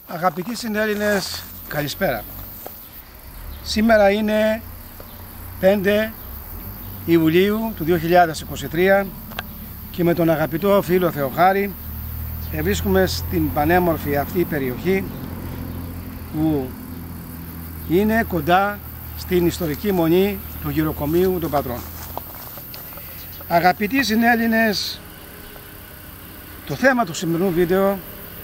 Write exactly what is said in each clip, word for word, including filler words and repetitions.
Αγαπητοί συνέλληνες, καλησπέρα. Σήμερα είναι πέντε Ιουλίου του δύο χιλιάδες είκοσι τρία και με τον αγαπητό φίλο Θεοχάρη βρίσκουμε στην πανέμορφη αυτή περιοχή που είναι κοντά στην ιστορική μονή του γυροκομείου των Πατρών. Αγαπητοί συνέλληνες, το θέμα του σημερινού βίντεο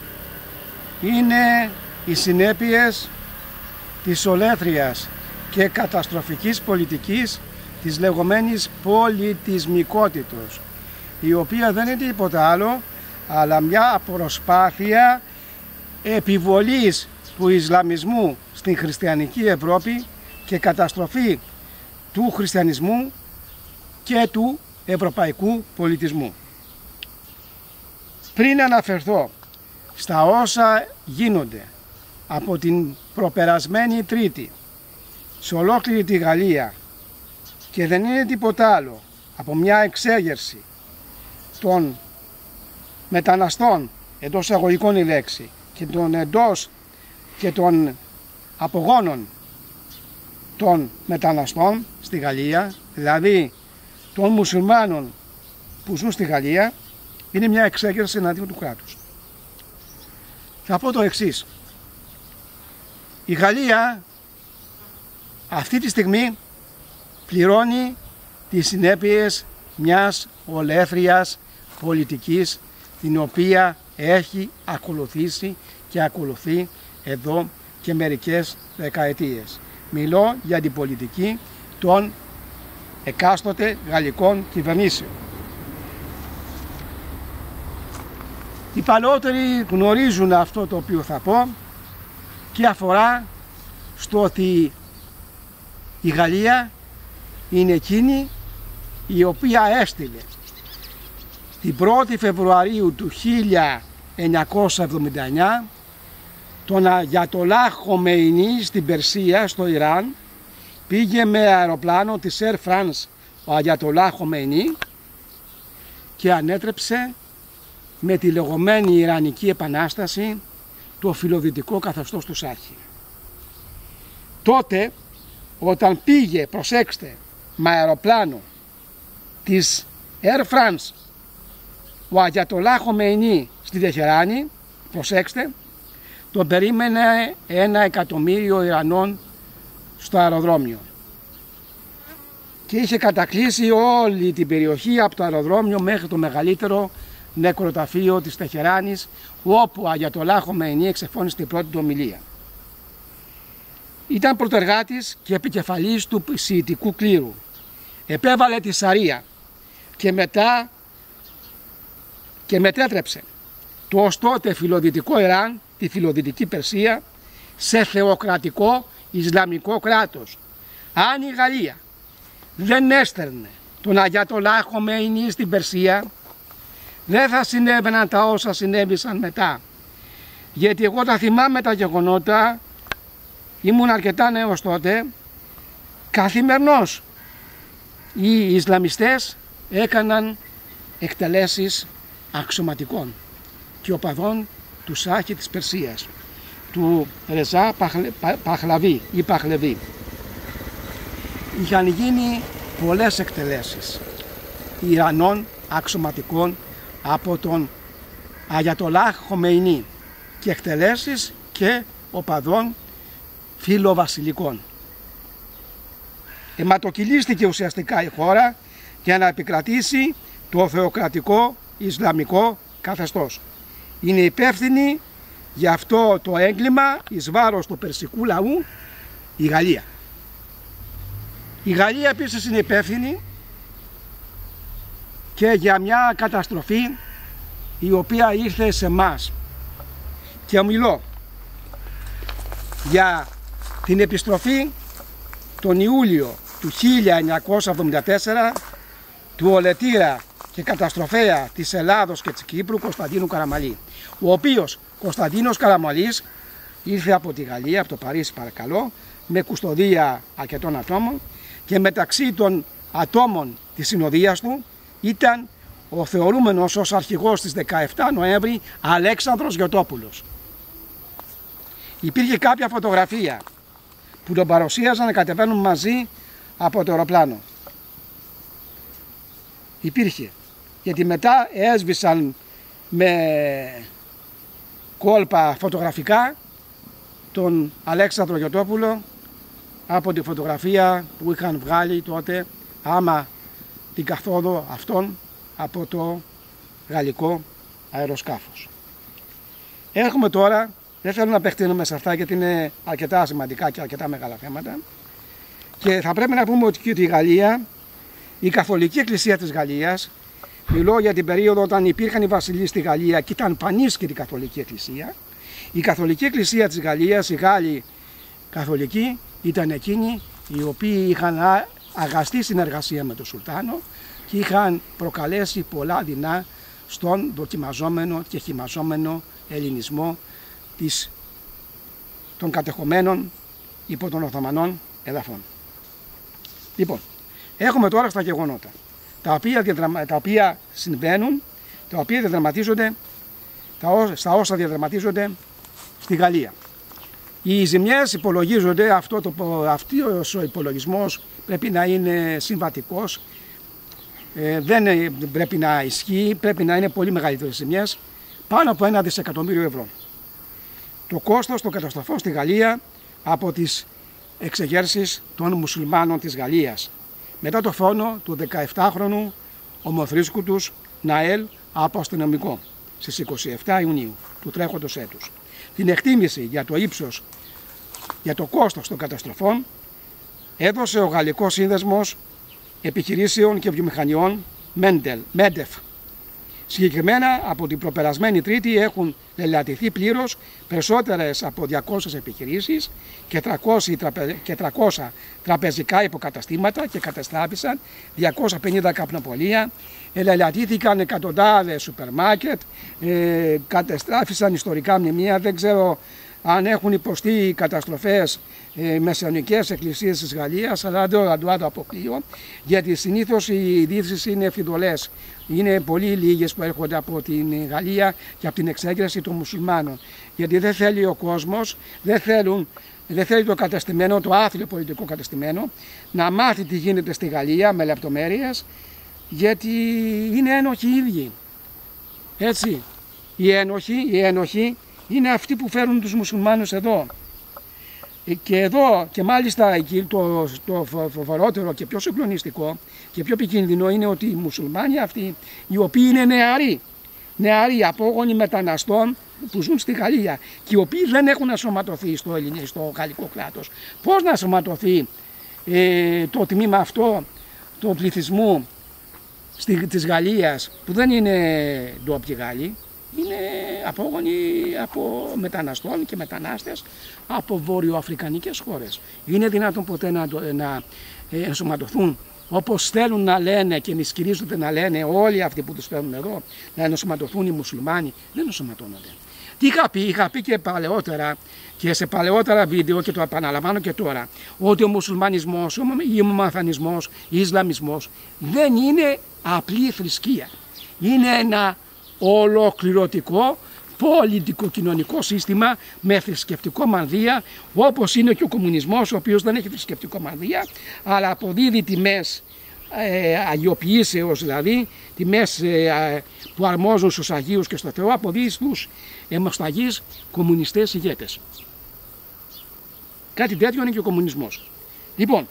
είναι οι συνέπειες της ολέθριας και καταστροφικής πολιτικής της λεγόμενης πολιτισμικότητος, η οποία δεν είναι τίποτα άλλο αλλά μια προσπάθεια επιβολής του Ισλαμισμού στην χριστιανική Ευρώπη και καταστροφή του χριστιανισμού και του ευρωπαϊκού πολιτισμού. Πριν αναφερθώ στα όσα γίνονται από την προπερασμένη Τρίτη σε ολόκληρη τη Γαλλία και δεν είναι τίποτα άλλο από μια εξέγερση των μεταναστών, εντός εισαγωγικών η λέξη, και των εντός και των απογόνων των μεταναστών στη Γαλλία, δηλαδή των μουσουλμάνων που ζουν στη Γαλλία, είναι μια εξέγερση εναντίον του κράτους. Θα πω το εξής. Η Γαλλία αυτή τη στιγμή πληρώνει τις συνέπειες μιας ολέθριας πολιτικής την οποία έχει ακολουθήσει και ακολουθεί εδώ και μερικές δεκαετίες. Μιλώ για την πολιτική των εκάστοτε γαλλικών κυβερνήσεων. Οι παλαιότεροι γνωρίζουν αυτό το οποίο θα πω και αφορά στο ότι η Γαλλία είναι εκείνη η οποία έστειλε την πρώτη Φεβρουαρίου του χίλια εννιακόσια εβδομήντα εννιά τον Αγιατολά Χομεϊνί στην Περσία, στο Ιράν. Πήγε με αεροπλάνο της Air France ο Αγιατολά Χομεϊνί και ανέτρεψε με τη λεγόμενη Ιρανική Επανάσταση το φιλοδυτικό καθεστώς του Σάχη. Τότε όταν πήγε, προσέξτε, με αεροπλάνο της Air France ο Αγιατολά Χομεϊνί στη Τεχεράνη, προσέξτε, τον περίμενε ένα εκατομμύριο Ιρανών στο αεροδρόμιο και είχε κατακλείσει όλη την περιοχή από το αεροδρόμιο μέχρι το μεγαλύτερο νεκροταφείο της Τεχεράνης, όπου ο Αγιατολά Χομεϊνί εξεφώνησε την πρώτη του ομιλία. Ήταν πρωτεργάτης και επικεφαλής του σιητικού κλήρου. Επέβαλε τη Σαρία και μετά και μετέτρεψε το ως τότε φιλοδυτικό Ιράν, τη φιλοδυτική Περσία, σε θεοκρατικό Ισλαμικό κράτος. Αν η Γαλλία δεν έστερνε τον Αγιατολά Χομεϊνί στην Περσία, δεν θα συνέβαιναν τα όσα συνέβησαν μετά. Γιατί εγώ τα θυμάμαι τα γεγονότα, ήμουν αρκετά νέος τότε, καθημερινώς οι Ισλαμιστές έκαναν εκτελέσεις αξιωματικών και οπαδών του Σάχη της Περσίας, του Ρεζά Παχλαβή ή Παχλεβή. Είχαν γίνει πολλές εκτελέσεις Ιρανών αξιωματικών από τον Αγιατολά Χομεϊνί και εκτελέσεις και οπαδών φιλοβασιλικών. Αιματοκυλίστηκε ουσιαστικά η χώρα για να επικρατήσει το θεοκρατικό Ισλαμικό καθεστώς. Είναι υπεύθυνη για αυτό το έγκλημα εις βάρος του περσικού λαού η Γαλλία. Η Γαλλία επίσης είναι υπεύθυνη και για μια καταστροφή η οποία ήρθε σε εμάς. Και μιλώ για την επιστροφή τον Ιούλιο του χίλια εννιακόσια εβδομήντα τέσσερα του ολετήρα και καταστροφέα της Ελλάδος και της Κύπρου Κωνσταντίνου Καραμαλή, ο οποίος Κωνσταντίνος Καραμαλής ήρθε από τη Γαλλία, από το Παρίσι παρακαλώ, με κουστοδία αρκετών ατόμων και μεταξύ των ατόμων της συνοδείας του ήταν ο θεωρούμενος ως αρχηγός της δεκαεφτά Νοέμβρη Αλέξανδρος Γιωτόπουλος. Υπήρχε κάποια φωτογραφία που τον παρουσίαζαν να κατεβαίνουν μαζί από το αεροπλάνο. Υπήρχε. Γιατί μετά έσβησαν με κόλπα φωτογραφικά τον Αλέξανδρο Γιωτόπουλο από τη φωτογραφία που είχαν βγάλει τότε άμα την καθόδο αυτών από το γαλλικό αεροσκάφος. Έχουμε τώρα, δεν θέλω να επεκτείνουμε σε αυτά γιατί είναι αρκετά σημαντικά και αρκετά μεγάλα θέματα, και θα πρέπει να πούμε ότι η Γαλλία, η Καθολική Εκκλησία της Γαλλίας, μιλώ για την περίοδο όταν υπήρχαν οι βασιλείς στη Γαλλία και ήταν πανίσχυρη η Καθολική Εκκλησία, η Καθολική Εκκλησία της Γαλλίας, οι Γάλλοι Καθολικοί, ήταν εκείνοι οι οποίοι είχαν αγαστή συνεργασία με τον Σουλτάνο και είχαν προκαλέσει πολλά δεινά στον δοκιμαζόμενο και χυμαζόμενο ελληνισμό της, των κατεχομένων υπό των Οθωμανών εδαφών. Λοιπόν, έχουμε τώρα στα γεγονότα, τα οποία, διαδραμα, τα οποία συμβαίνουν, τα οποία διαδραματίζονται, τα, στα όσα διαδραματίζονται στη Γαλλία. Οι ζημιές υπολογίζονται, αυτό το, αυτός ο υπολογισμός πρέπει να είναι συμβατικός, ε, δεν πρέπει να ισχύει, πρέπει να είναι πολύ μεγαλύτερες ζημιές, πάνω από ένα δισεκατομμύριο ευρώ. Το κόστος των καταστροφών στη Γαλλία από τις εξεγέρσεις των μουσουλμάνων της Γαλλίας, μετά το φόνο του δεκαεφτάχρονου ομοθρήσκου τους Ναέλ από αστυνομικό στις είκοσι επτά Ιουνίου του τρέχοντος έτους. Την εκτίμηση για το ύψος, για το κόστος των καταστροφών έδωσε ο Γαλλικός Σύνδεσμος Επιχειρήσεων και Βιομηχανιών Μέντεφ. Συγκεκριμένα από την προπερασμένη Τρίτη έχουν λελατηθεί πλήρως περισσότερες από διακόσιες επιχειρήσεις και τριακόσια τραπεζικά υποκαταστήματα και καταστράφησαν διακόσια πενήντα καπνοπολεία, ελελατήθηκαν εκατοντάδες σούπερ μάρκετ, ε, καταστράφησαν ιστορικά μνημεία. Δεν ξέρω αν έχουν υποστεί καταστροφές ε, μεσαιωνικές εκκλησίες της Γαλλίας, αλλά δεν το αποκλείω, γιατί συνήθως οι ειδήσεις είναι φιδωλές. Είναι πολύ λίγες που έρχονται από την Γαλλία και από την εξέγερση των μουσουλμάνων. Γιατί δεν θέλει ο κόσμος, δεν, θέλουν, δεν θέλει το κατεστημένο, το άθλιο πολιτικό κατεστημένο, να μάθει τι γίνεται στη Γαλλία με λεπτομέρειες, γιατί είναι ένοχοι οι ίδιοι. Έτσι, οι ένοχοι, οι ένοχοι είναι αυτοί που φέρουν τους μουσουλμάνους εδώ. Και εδώ, και μάλιστα εκεί το, το φοβερότερο και πιο συγκλονιστικό και πιο επικίνδυνο είναι ότι οι μουσουλμάνοι αυτοί, οι οποίοι είναι νεαροί, νεαροί απόγονοι μεταναστών που ζουν στη Γαλλία και οι οποίοι δεν έχουν ασωματωθεί στο, ελληνικό, στο γαλλικό κράτος. Πώς να ασωματωθεί ε, το τμήμα αυτό του πληθυσμού στη, της Γαλλίας που δεν είναι ντόπιοι Γάλλοι, είναι απόγονοι από μεταναστών και μετανάστες από βορειοαφρικανικές χώρες. Είναι δυνατόν ποτέ να, να ενσωματωθούν όπως θέλουν να λένε και ισχυρίζονται να λένε όλοι αυτοί που τους φέρνουν εδώ, να ενσωματωθούν οι μουσουλμάνοι? Δεν ενσωματώνονται. Τι είχα πει, είχα πει και παλαιότερα και σε παλαιότερα βίντεο και το επαναλαμβάνω και τώρα, ότι ο μουσουλμανισμός, ο μαθανισμός, ο Ισλαμισμός δεν είναι απλή θρησκεία. Είναι ένα ολοκληρωτικό πολιτικο-κοινωνικό σύστημα με θρησκευτικό μανδύα, όπως είναι και ο κομμουνισμός, ο οποίος δεν έχει θρησκευτικό μανδύα, αλλά αποδίδει τιμές ε, αγιοποιήσεως, δηλαδή τιμές ε, που αρμόζουν στους Αγίους και στο Θεό, αποδίδει στους αιμοσταγείς κομμουνιστές ηγέτες. Κάτι τέτοιο είναι και ο κομμουνισμός. Λοιπόν,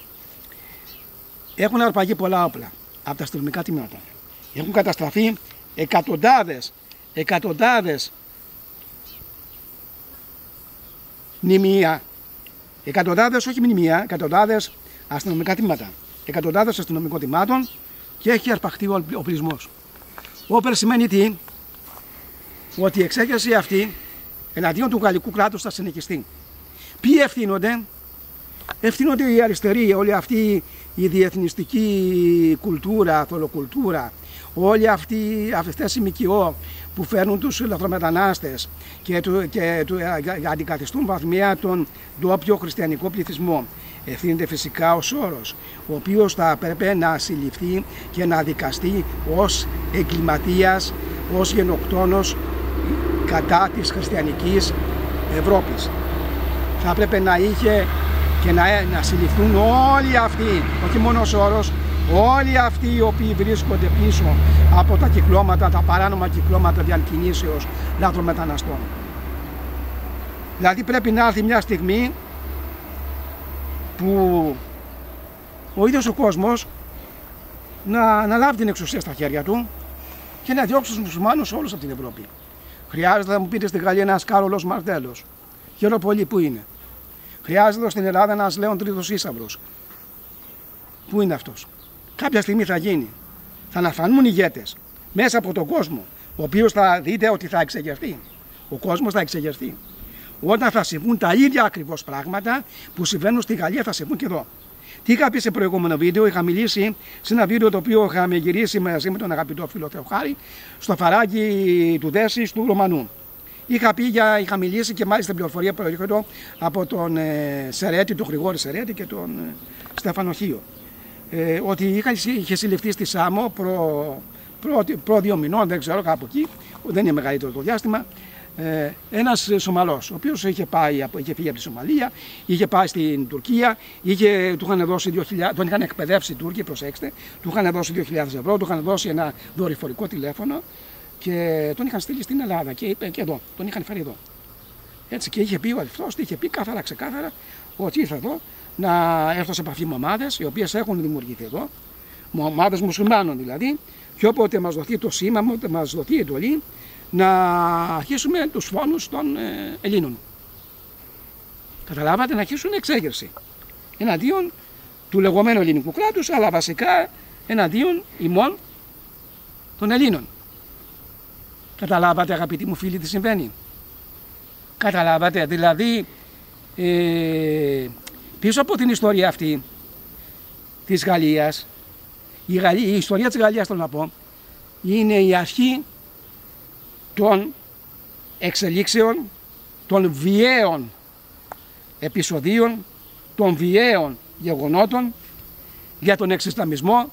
έχουν αρπαγεί πολλά όπλα από τα αστυνομικά τμήματα. Έχουν καταστραφεί εκατοντάδες, εκατοντάδες μνημεία, εκατοντάδες, όχι μνημεία, εκατοντάδες αστυνομικά τμήματα, εκατοντάδες αστυνομικών τμήματων και έχει αρπαχτεί ο οπλισμός. Όπερ σημαίνει τι? Ότι η εξέγερση αυτή εναντίον του γαλλικού κράτους θα συνεχιστεί. Ποιοι ευθύνονται? Ευθύνονται οι αριστεροί, όλη αυτή η διεθνιστική κουλτούρα, θολοκουλτούρα, όλοι αυτοί, αυτές οι ΜΚΟ που φέρνουν τους λαθρομετανάστες και, του, και του, αντικαθιστούν βαθμία τον ντόπιο χριστιανικό πληθυσμό. Ευθύνεται φυσικά ο Σόρος, ο οποίος θα πρέπει να συλληφθεί και να δικαστεί ως εγκληματίας, ως γενοκτόνος κατά της χριστιανικής Ευρώπης. Θα έπρεπε να είχε και να, να συλληφθούν όλοι αυτοί, όχι μόνο ο Σόρος, όλοι αυτοί οι οποίοι βρίσκονται πίσω από τα κυκλώματα, τα παράνομα κυκλώματα διακινήσεως λάθρομεταναστών. Δηλαδή πρέπει να έρθει μια στιγμή που ο ίδιος ο κόσμος να, να λάβει την εξουσία στα χέρια του και να διώξει τους μουσουλμάνους όλους από την Ευρώπη. Χρειάζεται, θα μου πείτε, στη Γαλλία ένας Κάρολος Μαρτέλος. Χαίρομαι πολύ, πού είναι. Χρειάζεται στην Ελλάδα ένας Λέων Τρίτος Ίσαυρος. Πού είναι αυτός. Κάποια στιγμή θα γίνει. Θα αναφανούν ηγέτες μέσα από τον κόσμο, ο οποίος θα δείτε ότι θα εξεγερθεί. Ο κόσμος θα εξεγερθεί. Όταν θα συμβούν τα ίδια ακριβώς πράγματα που συμβαίνουν στη Γαλλία, θα συμβούν και εδώ. Τι είχα πει σε προηγούμενο βίντεο, είχα μιλήσει σε ένα βίντεο το οποίο είχαμε γυρίσει μαζί με τον αγαπητό φίλο Θεοχάρη στο φαράγγι του Δέσης του Ρωμανού. Είχα, πει για, είχα μιλήσει και μάλιστα πληροφορία προέρχεται από τον ε, Σερέτη, τον Γρηγόρη Σερέτη και τον ε, Στέφανο Χίο. Ε, ότι είχα, είχε συλληφθεί στη Σάμο προ, προ, προ δύο μηνών, δεν ξέρω, κάπου εκεί, δεν είναι μεγαλύτερο το διάστημα, ε, ένας Σομαλός, ο οποίος είχε, πάει, είχε φύγει από τη Σομαλία, είχε πάει στην Τουρκία, είχε, του είχαν δώσει δύο χιλιάδες, τον είχαν εκπαιδεύσει οι Τούρκοι, προσέξτε, του είχαν δώσει δύο χιλιάδες ευρώ, του είχαν δώσει ένα δορυφορικό τηλέφωνο και τον είχαν στείλει στην Ελλάδα και, και εδώ, τον είχαν φέρει εδώ. Έτσι, και είχε πει ο αυτός, είχε πει καθαρά ξεκάθαρα ότι ήρθε εδώ να έρθω σε επαφή με ομάδες οι οποίες έχουν δημιουργηθεί εδώ, ομάδες μουσουλμάνων δηλαδή, και όποτε μας δοθεί το σήμα, όποτε μας δοθεί η εντολή, να αρχίσουμε τους φόνους των ε, Ελλήνων. Καταλάβατε, να αρχίσουν εξέγερση εναντίον του λεγόμενου ελληνικού κράτους, αλλά βασικά εναντίον ημών των Ελλήνων. Καταλάβατε, αγαπητοί μου φίλοι, τι συμβαίνει. Καταλάβατε, δηλαδή ε, πίσω από την ιστορία αυτή της Γαλλίας, η, Γαλλία, η ιστορία της Γαλλίας, θέλω να πω, είναι η αρχή των εξελίξεων, των βιαίων επεισοδίων, των βιαίων γεγονότων για τον εξισλαμισμό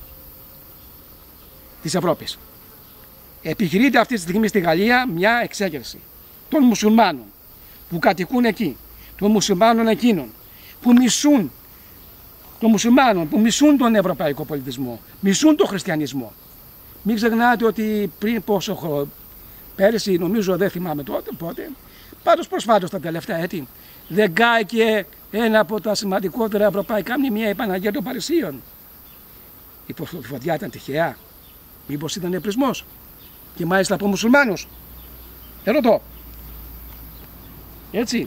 της Ευρώπης. Επιχειρείται αυτή τη στιγμή στη Γαλλία μια εξέγερση των μουσουλμάνων που κατοικούν εκεί, των μουσουλμάνων εκείνων που μισούν, των μουσουλμάνων που μισούν τον ευρωπαϊκό πολιτισμό, μισούν τον χριστιανισμό. Μην ξεχνάτε ότι πριν πόσο χρόνο, πέρυσι νομίζω, δεν θυμάμαι τότε, πότε, πάντως προσφάτως τα τελευταία έτη, δεν κάηκε ένα από τα σημαντικότερα ευρωπαϊκά μνημεία, η Παναγία των Παρισίων. Η φωτιά ήταν τυχαία, μήπως ήταν επρισμός, και μάλιστα από μουσουλμάνους. Ερωτώ. Έτσι.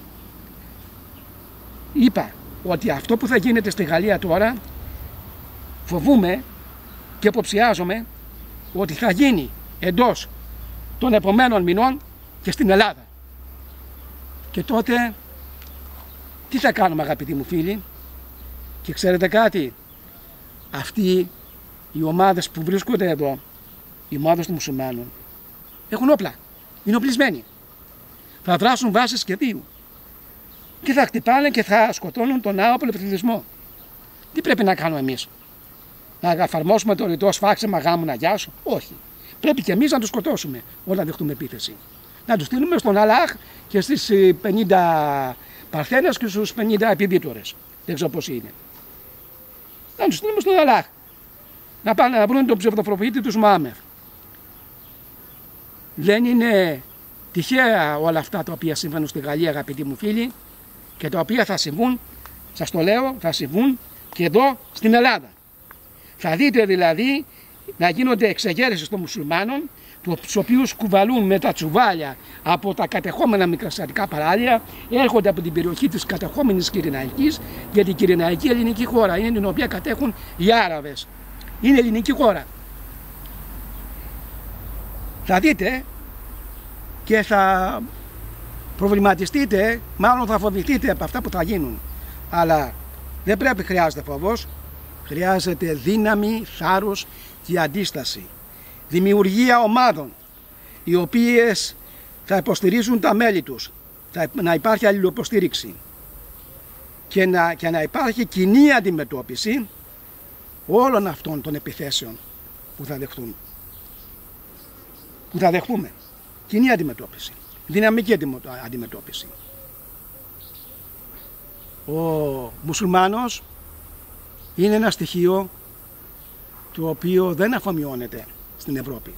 Είπα ότι αυτό που θα γίνεται στη Γαλλία τώρα, φοβούμαι και υποψιάζομαι ότι θα γίνει εντός των επομένων μηνών και στην Ελλάδα. Και τότε τι θα κάνουμε, αγαπητοί μου φίλοι? Και ξέρετε κάτι, αυτοί οι ομάδες που βρίσκονται εδώ, οι ομάδες των μουσουλμάνων, έχουν όπλα, είναι οπλισμένοι. Θα δράσουν βάσεις σχεδίου και θα χτυπάνε και θα σκοτώνουν τον άοπλο πληθυσμό. Τι πρέπει να κάνουμε εμείς? Να εφαρμόσουμε το ρητό σφάξε μαγάμου να γιάσω? Όχι. Πρέπει και εμείς να τους σκοτώσουμε όταν δεχτούμε επίθεση. Να τους στείλουμε στον Αλλάχ και στις πενήντα παρθένες και στους πενήντα επιδίτορες. Δεν ξέρω πώς είναι. Να τους στείλουμε στον Αλλάχ. Να πάνε να βρουν τον ψευδοπροφήτη τους Μωάμεθ. Δεν είναι τυχαία όλα αυτά τα οποία συμβαίνουν στη Γαλλία, αγαπητοί μου φίλοι, και τα οποία θα συμβούν, σας το λέω, θα συμβούν και εδώ στην Ελλάδα. Θα δείτε δηλαδή να γίνονται εξεγέρσεις των μουσουλμάνων, τους οποίους κουβαλούν με τα τσουβάλια από τα κατεχόμενα μικρασιατικά παράλια, έρχονται από την περιοχή της κατεχόμενης Κυρηναϊκής, γιατί η Κυρηναϊκή ελληνική χώρα είναι την οποία κατέχουν οι Άραβες. Είναι ελληνική χώρα. Θα δείτε και θα προβληματιστείτε, μάλλον θα φοβηθείτε από αυτά που θα γίνουν. Αλλά δεν πρέπει, χρειάζεται φόβος, χρειάζεται δύναμη, θάρρος και αντίσταση. Δημιουργία ομάδων, οι οποίες θα υποστηρίζουν τα μέλη τους, θα, να υπάρχει αλληλοποστήριξη και να, και να υπάρχει κοινή αντιμετώπιση όλων αυτών των επιθέσεων που θα δεχτούν. Που θα δεχτούμε. Κοινή αντιμετώπιση. δυναμική αντιμετώπιση. Ο μουσουλμάνος είναι ένα στοιχείο το οποίο δεν αφομοιώνεται στην Ευρώπη.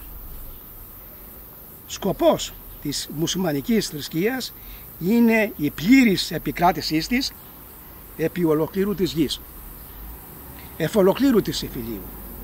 Σκοπός της μουσουλμανικής θρησκείας είναι η πλήρης επικράτησή της επί ολοκλήρου της γης, εφ' ολοκλήρου της υφηλίου.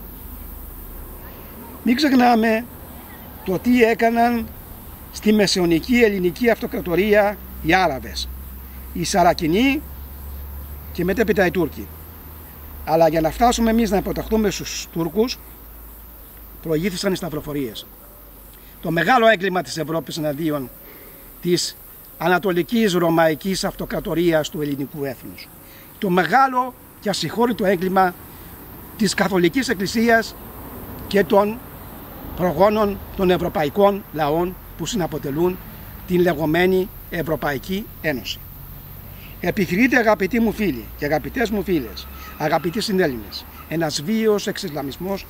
Μην ξεχνάμε το τι έκαναν στη μεσαιωνική ελληνική αυτοκρατορία οι Άραβες, οι Σαρακινοί και μετέπειτα οι Τούρκοι. Αλλά για να φτάσουμε εμείς να υποταχθούμε στους Τούρκους, προηγήθησαν οι σταυροφορίες. Το μεγάλο έγκλημα της Ευρώπης εναντίον της ανατολικής ρωμαϊκής αυτοκρατορίας του ελληνικού έθνους. Το μεγάλο και ασυγχώρητο έγκλημα της Καθολικής Εκκλησίας και των προγόνων των ευρωπαϊκών λαών που συναποτελούν την λεγόμενη Ευρωπαϊκή Ένωση. Επιχειρείται, αγαπητοί μου φίλοι και αγαπητές μου φίλες, αγαπητοί συνέλληνες, ένας βίαιος εξισλαμισμός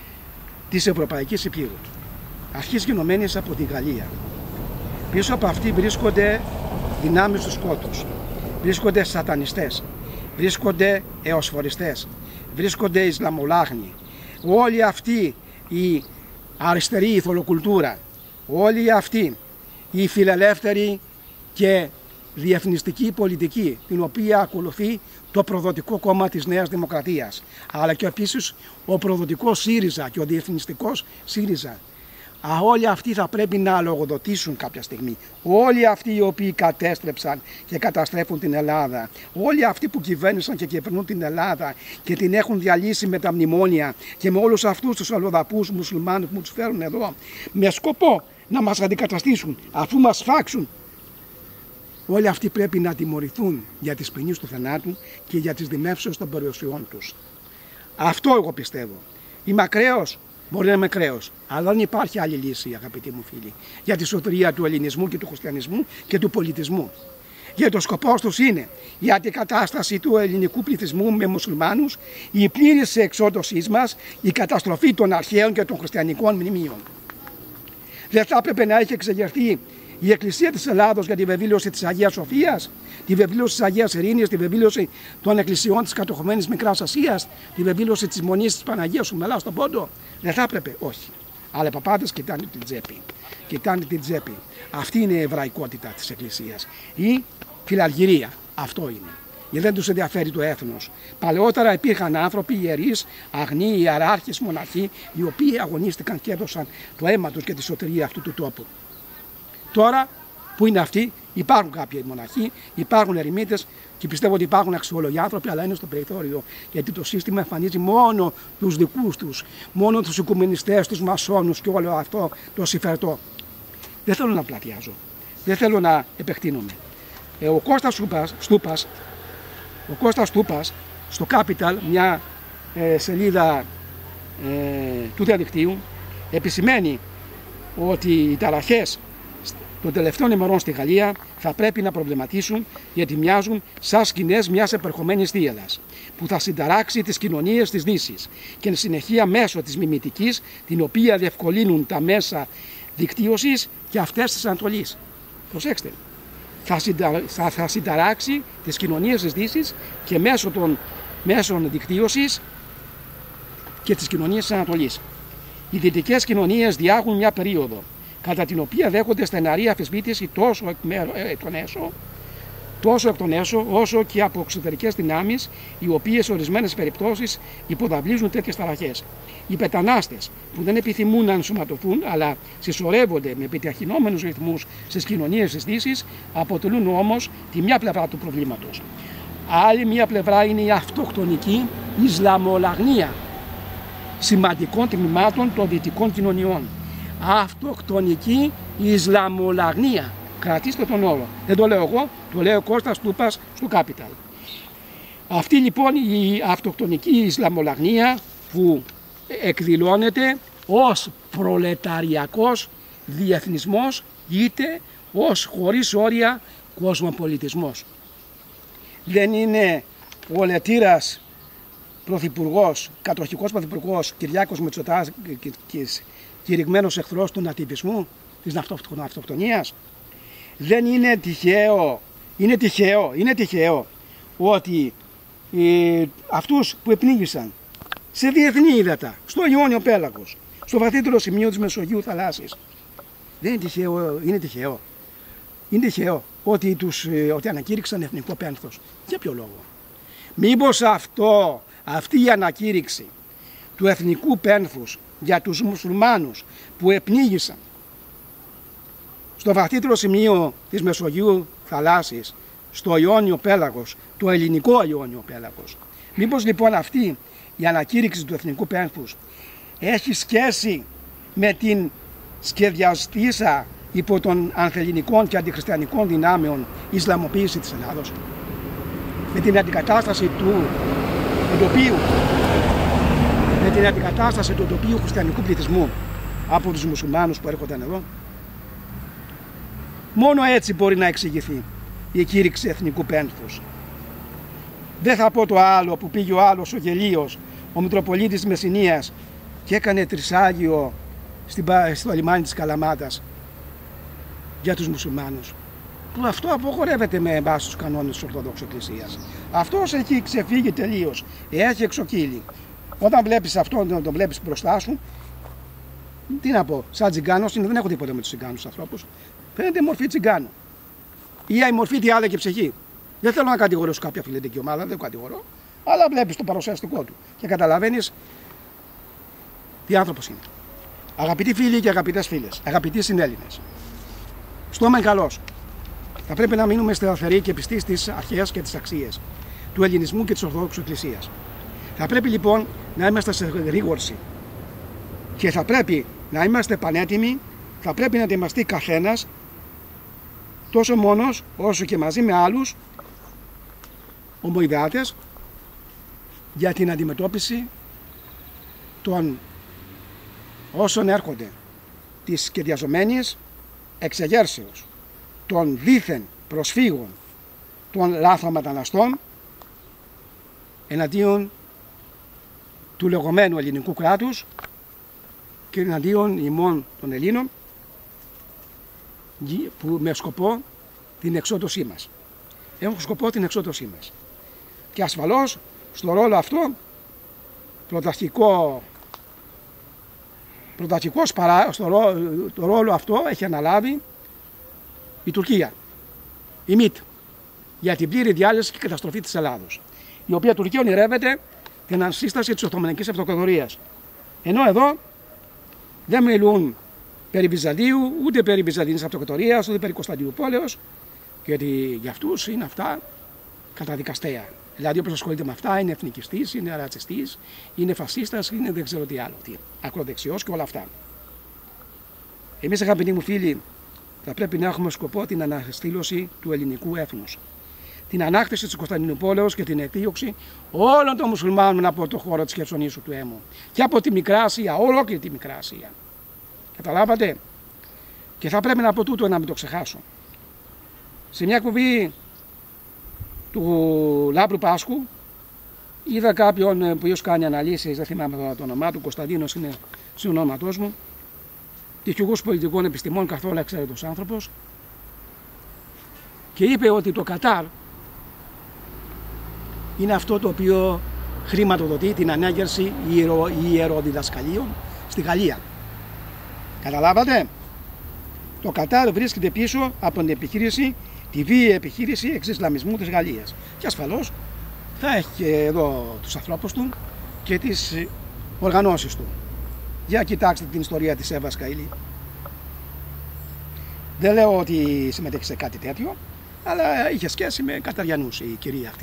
της Ευρωπαϊκής Υπήρου, αρχής γενομένης από τη Γαλλία. Πίσω από αυτή βρίσκονται δυνάμεις του σκότους, βρίσκονται σατανιστές, βρίσκονται εωσφοριστές, βρίσκονται Ισλαμολάγνοι. Όλη αυτή η αριστερή ηθολοκουλτούρα, όλη αυτή η φιλελεύθερη και διεθνιστική πολιτική την οποία ακολουθεί το προδοτικό κόμμα της Νέας Δημοκρατίας, αλλά και επίσης ο προδοτικός ΣΥΡΙΖΑ και ο διεθνιστικός ΣΥΡΙΖΑ. Α, όλοι αυτοί θα πρέπει να λογοδοτήσουν κάποια στιγμή. Όλοι αυτοί οι οποίοι κατέστρεψαν και καταστρέφουν την Ελλάδα, όλοι αυτοί που κυβέρνησαν και κυβερνούν την Ελλάδα και την έχουν διαλύσει με τα μνημόνια και με όλους αυτούς τους αλλοδαπούς μουσουλμάνους που τους φέρουν εδώ με σκοπό να μας αντικαταστήσουν αφού μας φάξουν, όλοι αυτοί πρέπει να τιμωρηθούν για τις ποινές του θανάτου και για τις δημεύσεις των περιουσιών τους. Αυτό εγώ πιστεύω. Είμαι ακραίος. Μπορεί να είμαι κρέος, αλλά δεν υπάρχει άλλη λύση, αγαπητοί μου φίλοι, για τη σωτηρία του ελληνισμού και του χριστιανισμού και του πολιτισμού. Γιατί ο σκοπός τους είναι η αντικατάσταση του ελληνικού πληθυσμού με μουσουλμάνους, η πλήρης εξόντωσή μας, η καταστροφή των αρχαίων και των χριστιανικών μνημείων. Δεν θα έπρεπε να έχει εξεγερθεί η Εκκλησία της Ελλάδος για τη βεβήλωση της Αγίας Σοφίας, τη βεβήλωση της Αγίας Ειρήνης, τη βεβήλωση των εκκλησιών της κατοχωμένης Μικράς Ασίας, τη βεβήλωση της Μονής της Παναγίας Ουμελά στον Πόντο. Δεν θα έπρεπε, όχι. Αλλά οι παπάδες κοιτάνε την τσέπη. Κοιτάνε την τσέπη. Αυτή είναι η εβραϊκότητα της Εκκλησίας. Η φιλαργυρία. Αυτό είναι. Γιατί δεν τους ενδιαφέρει το έθνος. Παλαιότερα υπήρχαν άνθρωποι, ιερείς, αγνοί, ιεράρχες, μοναχοί, οι οποίοι αγωνίστηκαν και έδωσαν το αίμα τους και τη σωτηρία αυτού του τόπου. Τώρα που είναι αυτοί, υπάρχουν κάποιοι μοναχοί, υπάρχουν ερημίτες και πιστεύω ότι υπάρχουν αξιόλογοι άνθρωποι, αλλά είναι στο περιθώριο. Γιατί το σύστημα εμφανίζει μόνο τους δικούς τους, μόνο τους οικουμενιστές, τους μασόνους και όλο αυτό το συμφερτό. Δεν θέλω να πλατιάζω, δεν θέλω να επεκτείνομαι. Ε, ο Κώστας Στούπας, Στούπας, ο Κώστας Στούπας στο Capital, μια ε, σελίδα ε, του διαδικτύου, επισημαίνει ότι οι ταραχές των τελευταίων ημερών στη Γαλλία θα πρέπει να προβληματίσουν γιατί μοιάζουν σαν σκηνές μιας επερχομένης θύελλας που θα συνταράξει τις κοινωνίες της Δύσης και εν συνεχεία μέσω της μιμητικής την οποία διευκολύνουν τα μέσα δικτύωσης και αυτές της Ανατολής. Προσέξτε, θα, συντα... θα, θα συνταράξει τις κοινωνίες της Δύσης και μέσω των μέσων δικτύωσης και τις κοινωνίες της Ανατολής. Οι δυτικές κοινωνίες διάγουν μια περίοδο κατά την οποία δέχονται στεναρή αφισβήτηση τόσο εκ, ε, τον έσω, τόσο εκ των έσω όσο και από εξωτερικές δυνάμεις, οι οποίες σε ορισμένες περιπτώσεις υποδαβλίζουν τέτοιες ταραχές. Οι πετανάστες που δεν επιθυμούν να ενσωματωθούν, αλλά συσσωρεύονται με επιταχυνόμενους ρυθμούς στις κοινωνίες της Δύσης, αποτελούν όμως τη μια πλευρά του προβλήματος. Άλλη μια πλευρά είναι η αυτοκτονική Ισλαμολαγνία σημαντικών τμήματων των δυτικών κοινωνιών. Αυτοκτονική Ισλαμολαγνία. Κρατήστε τον όρο. Δεν το λέω εγώ, το λέει ο Κώστας Στούπας στο Capital. Αυτή λοιπόν η αυτοκτονική Ισλαμολαγνία που εκδηλώνεται ως προλεταριακός διεθνισμός είτε ως χωρίς όρια κοσμοπολιτισμός. Δεν είναι ο λετήρας πρωθυπουργός, κατοχικός πρωθυπουργός Κυριάκος Μητσοτάκης κηρυγμένος εχθρός του νατιβισμού, της αυτοκτονίας. δεν είναι τυχαίο, είναι τυχαίο, είναι τυχαίο ότι ε, αυτούς που επνίγησαν σε διεθνή ύδατα, στο Ιόνιο πέλαγος, στο βαθύτερο σημείο της Μεσογείου θαλάσσης, δεν είναι τυχαίο, είναι τυχαίο. Είναι τυχαίο ότι, τους, ότι ανακήρυξαν εθνικό πένθος. Για ποιο λόγο? Μήπως αυτό, αυτή η ανακήρυξη του εθνικού πένθους για τους μουσουλμάνους που επνίγησαν στο βαθύτερο σημείο της Μεσογείου θαλάσσης, στο Ιόνιο πέλαγος, το ελληνικό Ιόνιο πέλαγος, μήπως λοιπόν αυτή η ανακήρυξη του εθνικού πένθους έχει σχέση με την σχεδιαστήσα υπό των ανθελληνικών και αντιχριστιανικών δυνάμεων Ισλαμοποίηση της Ελλάδος, με την αντικατάσταση του εντοπίου, με την αντικατάσταση του εντοπίου χριστιανικού πληθυσμού από τους μουσουλμάνους που έρχονταν εδώ. Μόνο έτσι μπορεί να εξηγηθεί η κήρυξη εθνικού πένθους. Δεν θα πω το άλλο που πήγε ο άλλος ο γελίος, ο Μητροπολίτης της Μεσσηνίας, και έκανε τρισάγιο στο λιμάνι της Καλαμάτας για τους μουσουλμάνους, που αυτό απογορεύεται με βάση τους κανόνες της Ορθόδοξης Εκκλησίας. Αυτός έχει ξεφύγει τελείως, έχει εξοκύλει. Όταν βλέπεις αυτόν, τον, τον βλέπεις μπροστά σου, τι να πω, σαν τσιγκάνος είναι, δεν έχω τίποτα με τους τσιγκάνους ανθρώπους, φαίνεται μορφή τσιγκάνου. Ή η μορφή τι άλλα και ψυχή. Δεν θέλω να κατηγορήσω κάποια φιλετική ομάδα, δεν το κατηγορώ, αλλά βλέπεις το παρουσιαστικό του και καταλαβαίνεις τι άνθρωπος είναι. Αγαπητοί φίλοι και αγαπητές φίλες, αγαπητοί συνέλληνες, στόμα είναι καλός. Θα πρέπει να μείνουμε σταθεροί και πιστοί στις αρχές και τις αξίες του ελληνισμού και της Ορθόδοξης Εκκλησίας. Θα πρέπει λοιπόν να είμαστε σε γρήγορση και θα πρέπει να είμαστε πανέτοιμοι, θα πρέπει να ετοιμαστεί καθένας, τόσο μόνος όσο και μαζί με άλλους ομοειδεάτες, για την αντιμετώπιση των όσων έρχονται της σχεδιαζομένης εξεγέρσεως των δίθεν προσφύγων των λάθρομεταναστών εναντίον του λεγόμενου ελληνικού κράτους και εναντίον ημών των Ελλήνων, που με σκοπό την εξόντωσή μας. Έχουν σκοπό την εξόντωσή μας. Και ασφαλώς στο ρόλο αυτό πρωταρχικό πρωταρχικός παρά, στο ρόλο, το ρόλο αυτό έχει αναλάβει η Τουρκία, η ΜΙΤ, για την πλήρη διάλυση και καταστροφή της Ελλάδος, η οποία Τουρκία ονειρεύεται την ασύσταση της Οθωμανικής Αυτοκρατορίας. Ενώ εδώ δεν μιλούν περί Βυζαντίου, ούτε περί Βυζαντινής Αυτοκρατορίας, ούτε περί Κωνσταντινούπολεως, γιατί για αυτούς είναι αυτά καταδικαστέα. Δηλαδή, όποιος ασχολείται με αυτά είναι εθνικιστής, είναι ρατσιστής, είναι φασίστας, είναι δεν ξέρω τι άλλο. Τι, ακροδεξιός και όλα αυτά. Εμείς, αγαπητοί μου φίλοι, θα πρέπει να έχουμε σκοπό την αναστήλωση του ελληνικού έθνους. Την ανάκτηση της Κωνσταντινούπολεως και την εκδίωξη όλων των μουσουλμάνων από το χώρο της Χερσονήσου του Έμμου. Και από τη Μικρά Ασία, ολόκληρη τη Μικρά Ασία. Καταλάβατε? Και θα πρέπει να πω τούτο να μην το ξεχάσω. Σε μια κουβή του Λάμπρου Πάσχου είδα κάποιον που ίσως κάνει αναλύσεις, δεν θυμάμαι το όνομά του, Κωνσταντίνος είναι συνονόματός μου, τυχηγούς πολιτικών επιστημών, καθόλου εξαίρετος άνθρωπος, και είπε ότι το Κατάρ είναι αυτό το οποίο χρηματοδοτεί την ανέγερση ιερο, ιεροδιδασκαλίων στη Γαλλία. Καταλάβατε? Το Κατάρ βρίσκεται πίσω από την επιχείρηση, τη βίαιη επιχείρηση εξισλαμισμού της Γαλλίας. Και ασφαλώς θα έχει και εδώ τους ανθρώπους του και τις οργανώσεις του. Για κοιτάξτε την ιστορία της Εύας Καηλή. Δεν λέω ότι συμμετέχει σε κάτι τέτοιο, αλλά είχε σχέση με Καταριανούς η κυρία αυτή.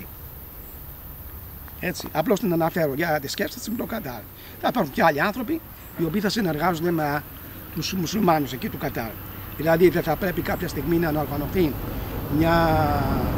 Έτσι, απλώς την αναφέρω για τη σκέψη της με το Κατάρ. Θα υπάρχουν και άλλοι άνθρωποι οι οποίοι θα συνεργάζονται με τους μουσουλμάνους εκεί του Κατάρ. Δηλαδή δεν θα πρέπει κάποια στιγμή να οργανωθεί μια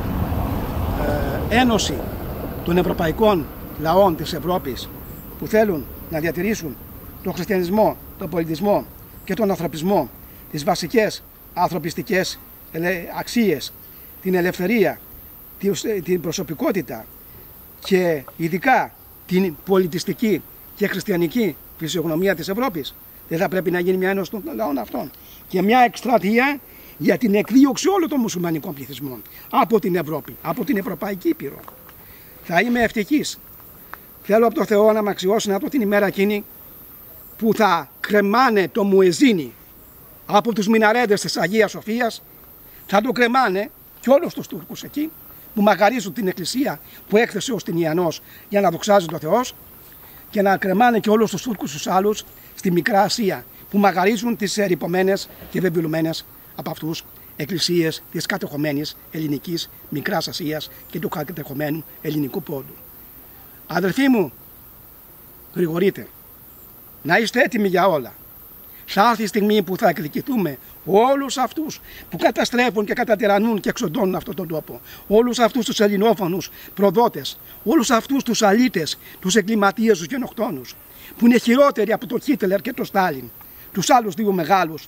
ε, ένωση των ευρωπαϊκών λαών της Ευρώπης που θέλουν να διατηρήσουν τον χριστιανισμό, τον πολιτισμό και τον ανθρωπισμό, τις βασικές ανθρωπιστικές αξίες, την ελευθερία, την προσωπικότητα και ειδικά την πολιτιστική και χριστιανική φυσιογνωμία της Ευρώπης. Δεν θα πρέπει να γίνει μια ένωση των λαών αυτών και μια εκστρατεία για την εκδίωξη όλων των μουσουλμανικών πληθυσμών από την Ευρώπη, από την Ευρωπαϊκή Ήπειρο. Θα είμαι ευτυχής. Θέλω από το Θεό να με αξιώσει να πω την ημέρα εκείνη που θα κρεμάνε το μουεζίνι από τους μιναρέντες της Αγίας Σοφίας, θα το κρεμάνε και όλους τους Τούρκους εκεί που μαγαρίζουν την εκκλησία που έκθεσε ο Τινιανός για να δοξάζει το Θεός, και να κρεμάνε και όλους τους Τούρκους τους άλλους στη Μικρά Ασία που μαγαρίζουν τις ερειπωμένες και βεβαιωμένες από αυτούς εκκλησίες της κατεχομένης ελληνικής Μικράς Ασίας και του κατεχομένου ελληνικού πόντου. Αδελφοί μου, γρηγορείτε, να είστε έτοιμοι για όλα. Θα έρθει η στιγμή που θα εκδικηθούμε όλους αυτούς που καταστρέφουν και κατατυραννούν και εξοντώνουν αυτόν τον τόπο. Όλους αυτούς τους ελληνόφωνους προδότες, όλους αυτούς τους αλήτες, τους εγκληματίες, τους γενοκτόνους, που είναι χειρότεροι από τον Χίτλερ και τον Στάλιν, τους άλλους δύο μεγάλους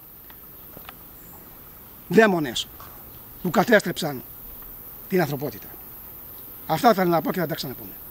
δαίμονες που κατέστρεψαν την ανθρωπότητα. Αυτά ήθελα να πω και θα τα ξαναπούμε.